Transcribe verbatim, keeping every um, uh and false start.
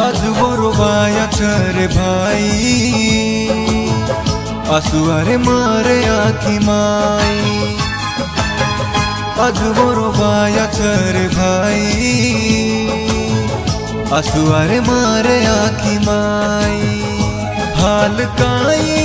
আজ বড় বায়াছার ভাই আসুয়ারে মারে আখি মাই আজ বড় বায়াছার ভাই আসুয়ারে মারে আখি মাই হাল কাই